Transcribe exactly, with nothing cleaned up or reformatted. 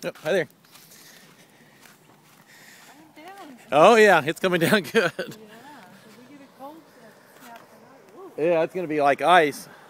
Oh, hi there. I'm down. Oh yeah, it's coming down good. Yeah. Did we get a cold snap tonight? Whoa. Yeah, it's gonna be like ice.